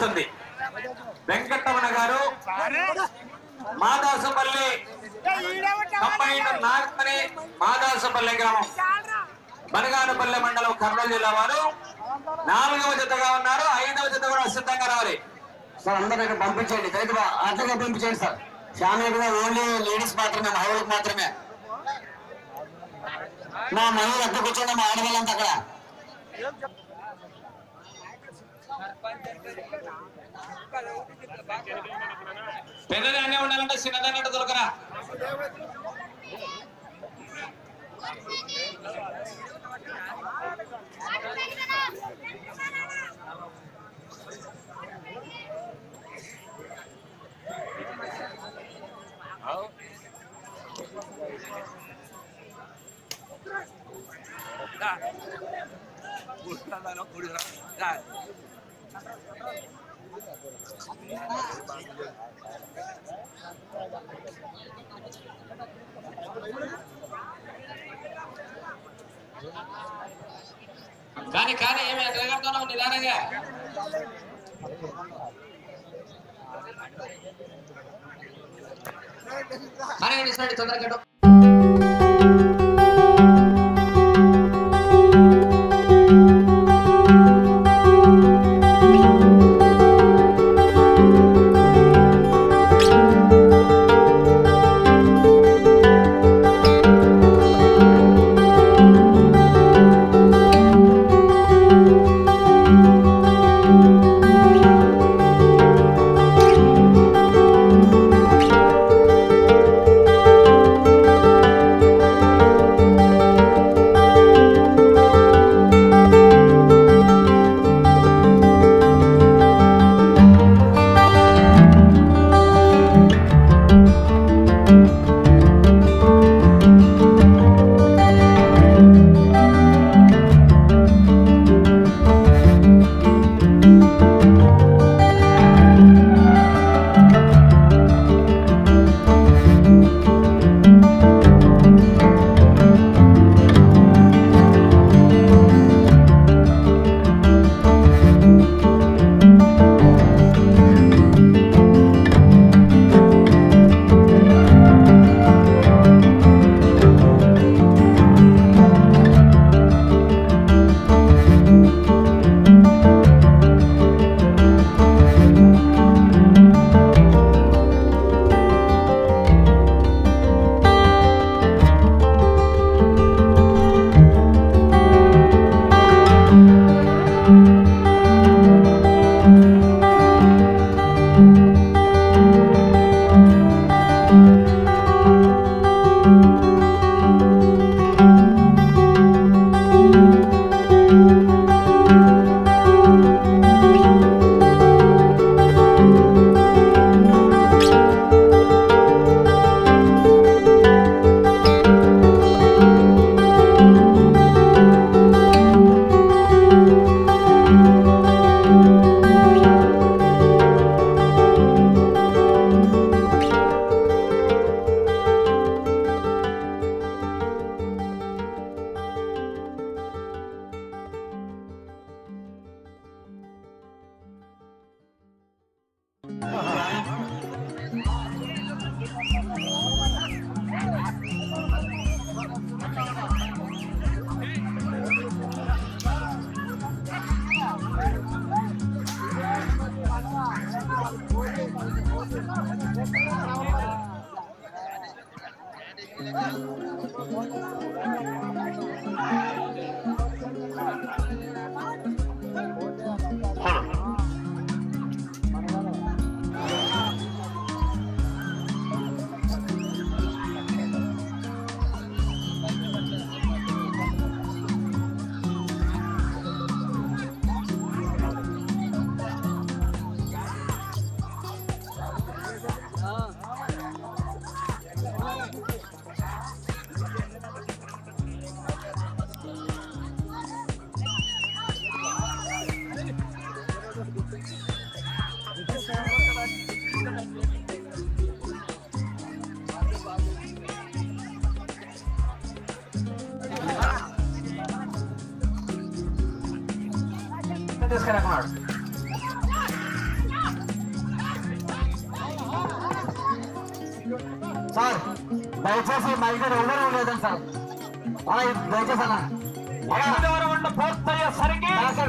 వస్తుంది. వెంకటరమణ గారు మాదాసపల్లి కంబైన్ నాగపల్లి మాదాసపల్లి గ్రామం బనగానపల్లి మండలం కర్నూలు జిల్లా వారు 4వ జతగా ఉన్నారు. 5వ జత కూడా సిద్ధంగా రావాలి సార్. అందరూ ఇక్కడ పంపించండి, అర్థంగా పంపించండి సార్. ఫ్యామిలీ కూడా ఓన్లీ లేడీస్ మాత్రమే, మహిళలకు మాత్రమే. మా మహిళలు అద్దెకు వచ్చాడు, మా ఆడవాళ్ళంతా అక్కడ. పెద్దదాన్నే ఉండాలంటే చిన్నదాన్ని దొరకరా. కానీ కానీ ఏమి ఎక్కడెడుతున్నావు నిదానంగా. మరి తొందరగా సార్ దయచేసి మైక్ ఎవరు లేదండి సార్ దయచేసి అన్న 8వ రౌండ్ పూర్తయ్యేసరికి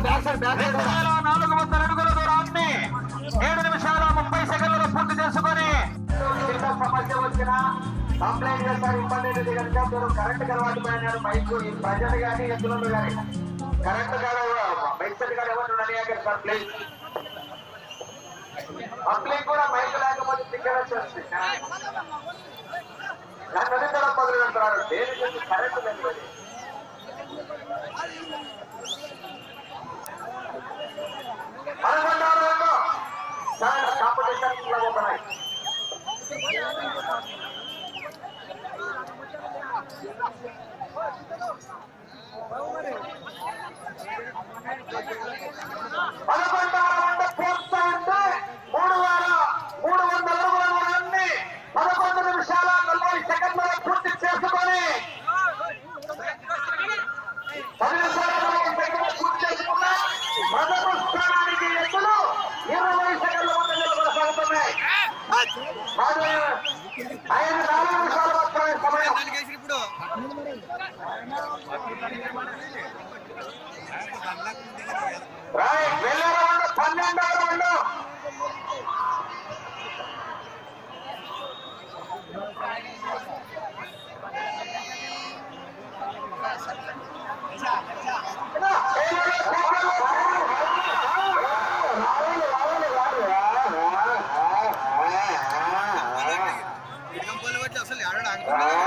400 అడుగుల దూరాన్ని 7 నిమిషాల 30 సెకండ్లలో పూర్తి చేసుకొని సమస్య వచ్చిన కంప్లైంట్ చేస్తారు. ఇబ్బంది అయితే కనుక మీరు కరెంట్ అలవాటు పోయినారు. మైక్ ప్రజలు కానీ ఎద్దులు కానీ కరెంట్ కాదు మైక్ సెట్ కాదు ఎవరు అడిగారు సార్. ప్లీజ్ పబ్లిక్ కూడా మైక్ లేకపోతే టికెట్ వచ్చేస్తుంది. దాన్ని అధికారం మొదలు పెడతారు. దేనికి కరెంట్ లేదు. కాంపిటీషన్ ఉన్నాయి. పూర్తయింటే 3,300 అడుగుల దూరాన్ని 11 నిమిషాల 40 సెకండ్లలో పూర్తి చేసుకొని 10 నిమిషాల 40 సెకండ్లు పూర్తి చేసుకున్న మొదటి స్థానానికి ఎత్తులు 20 సెకండ్ల ముందు కొనసాగుతున్నాయి. 5 నిమిషాలు మాత్రమే సమయం. వెళ్ళే రౌండ్ 12వ రౌండ్. అసలు ఆడ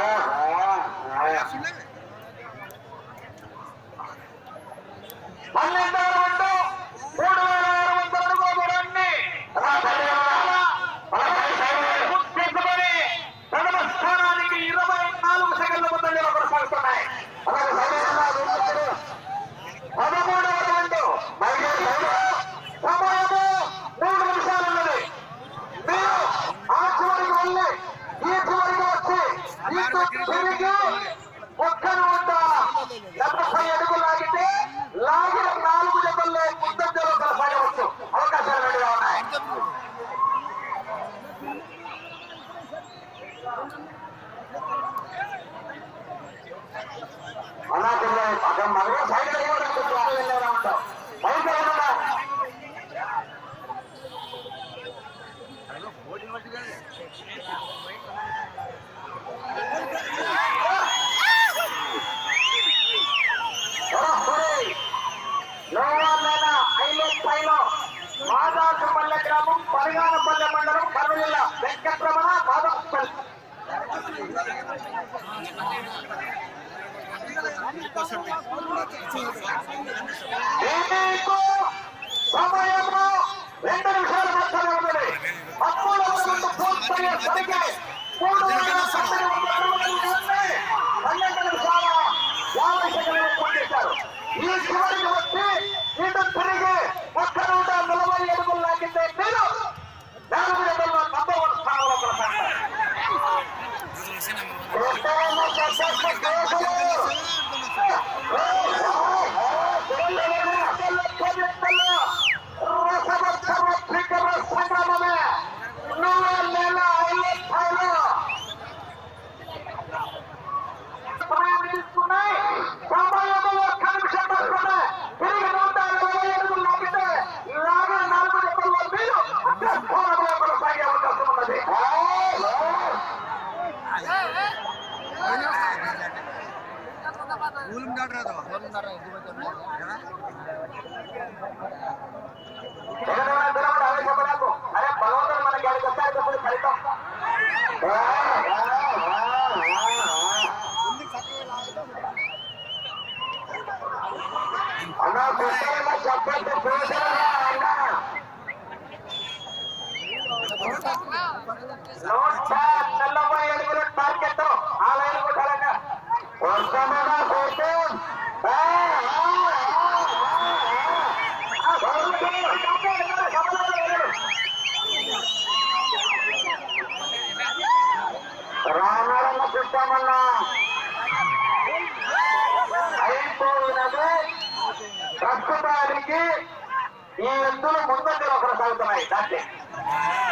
మాదాసుపల్లె గ్రామం, పరిగానపల్లె మండలం, కర్నూలు జిల్లా. వెంకటరమణ మాదాసుపల్లె. సమయము 2 నిమిషాలు మాత్రమే ఉన్నది. 13వ పూర్తయ్యేసరికి 12 నిమిషాల 50 సెకండ్లు పూర్తి చేశారు. ఈ చివరికి వచ్చి ఇటు తిరిగి 140 అడుగులు లాగితే మీరు 4 జతల్లో నంబర్ 1 స్థానంలో కొనసాగుతారు. సమయం తీసుకున్నాయి. సమయము 1 నిమిషం మాత్రమే. తిరిగి 140 అడుగులు లాగితే లాగిన 4 జతల్లో మీరు స్థానంలో కొనసాగే అవకాశం ఉన్నది. అరే బలవంతం మనకి అడిగి వస్తాయి ఫలితం. అన్నా చెప్పండి. 140 అడుగుల టార్గెట్. ఆ లైన్ కొట్టాలంట. రానాడన్న చూస్తామన్నా అయిపోయినది. ప్రస్తుతానికి ఈ ఎద్దులు ముందంజలో కొనసాగుతున్నాయి. దాన్ని